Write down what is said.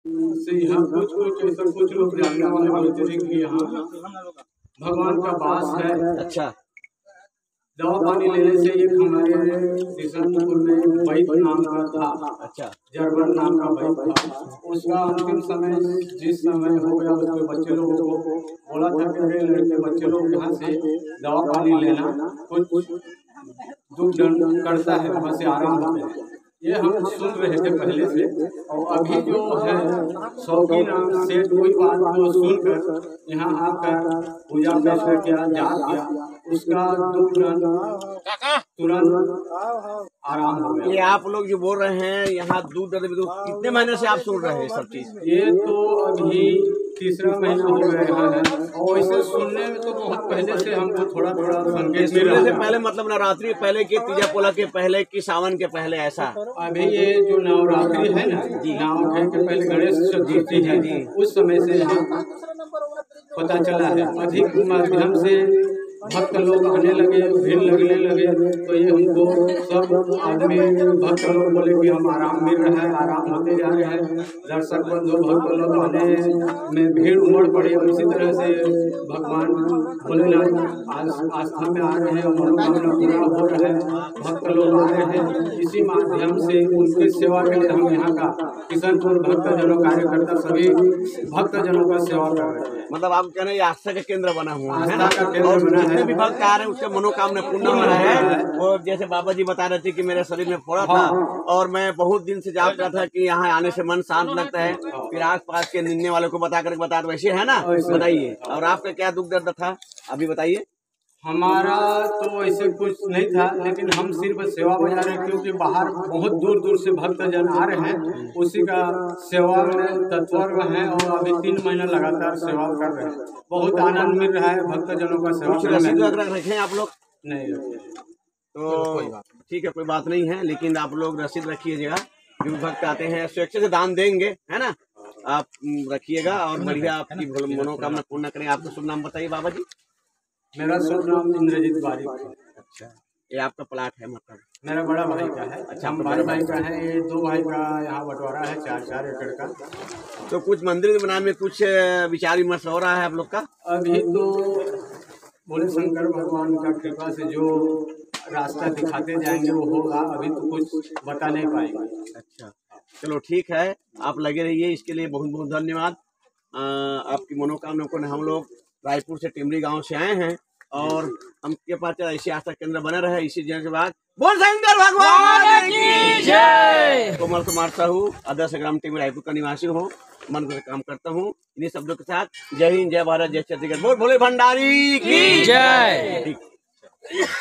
से यहाँ कुछ ऐसा कुछ लोग जानने वाले बोलते थे कि यहाँ भगवान का वास है। अच्छा। दवा पानी लेने से एक हमारे किशनपुर में वैद्य नाम का था। अच्छा। जरवन नाम का वैद्य था। उसका अंतिम समय जिस समय हो गया उसके बच्चे लोगों को बोला था कि लड़के बच्चे लोग यहाँ से दवा पानी लेना कुछ दुख दंड करता है, वहाँ से आराम होता है। ये हम सुन रहे थे पहले से। और अभी जो है शौकी नाम से कोई बात को सुनकर यहाँ आकर पूजा पैसा किया, जाप किया, उसका दुख तुरंत आराम हो गया। ये आप लोग जो बोल रहे हैं यहाँ दूध कितने महीने से आप सुन रहे हैं सब चीज? ये तो अभी तीसरा महीना हो गया है। और इसे सुनने में तो बहुत पहले से हमको थोड़ा संकेत मिल रहा है। पहले मतलब नवरात्रि पहले की, तीजा पोला के पहले की, सावन के पहले ऐसा? अभी ये जो नवरात्रि है ना जी, नवरात्रि के पहले गणेश चतुर्थी है जी, उस समय से यहाँ पता चला है। अधिक माध्यम से भक्त लोग आने लगे, भीड़ लगने लगे। तो ये हमको सब आदमी भक्त लोग बोले कि हम आराम मिल रहा है, आराम होते जा रहे हैं। दर्शक बंधु भक्त लोग आने में भीड़ उमड़ पड़ी। और इसी तरह से भगवान भोलेनाथ आस्था में आ रहे हैं, मनोकामना पूरा हो रहा है, भक्त लोग आ रहे हैं। इसी माध्यम से उनकी सेवा के लिए हम यहाँ का किशनपुर भक्तजनों कार्यकर्ता सभी भक्तजनों का सेवा कर रहे हैं। मतलब आप कह रहे हैं आस्था का केंद्र बना हुआ है, आस्था का केंद्र बना है। जितने भी भक्त आ रहे हैं उसके मनोकामना पूर्ण हो रहा है। और जैसे बाबा जी बता रहे थे कि मेरे शरीर में फोड़ा था और मैं बहुत दिन से जाप रहा था कि यहाँ आने से मन शांत लगता है, फिर आस पास के निन्ने वालों को बता वैसे है ना? बताइए। और आपका क्या दुख दर्द था अभी बताइए। हमारा तो ऐसे कुछ नहीं था, लेकिन हम सिर्फ सेवा बजा रहे हैं क्योंकि बाहर बहुत दूर दूर से भक्तजन आ रहे हैं, उसी का सेवा में तत्पर हैं। और अभी 3 महीना लगातार सेवा कर रहे हैं। बहुत आनंद मिल रहा है भक्तजनों का सेवा करने में। रखे आप लोग? नहीं तो ठीक है, कोई बात नहीं है, लेकिन आप लोग रसीद रखिएगा। जो भक्त आते हैं स्वेच्छा से दान देंगे, है ना? आप रखिएगा और बढ़िया आपकी मनोकामना पूर्ण करें। आपका शुभ नाम बताइए बाबा जी। मेरा शुभ नाम इंद्रजीत बारिक है। अच्छा, ये आपका प्लाट है मतलब? मेरा बड़ा भाई का है। अच्छा, हम बड़े भाई का है। ये 2 भाई का यहाँ बंटवारा है 4-4 एकड़ का। तो कुछ मंदिर बनाने में कुछ विचार विमर्श हो रहा है आप लोग का? अभी तो बोले शंकर भगवान का कृपा से जो रास्ता दिखाते जाएंगे वो होगा। अभी तो कुछ बता नहीं पाएंगे। अच्छा, चलो ठीक है, आप लगे रहिए। इसके लिए बहुत बहुत धन्यवाद। आपकी मनोकामना को हम लोग रायपुर से टिमरी गांव से आए हैं और हमके पास ऐसी आस्था केंद्र बने रहे। इसी जगह के बाद बोल शंकर भगवान की जय। कोमल कुमार साहू, आदर्श ग्राम टिमरी रायपुर का निवासी हूँ, मन से काम करता हूँ। इन्हीं शब्दों के साथ जय हिंद, जय भारत, जय छत्तीसगढ़, बोल भोले भंडारी की जय।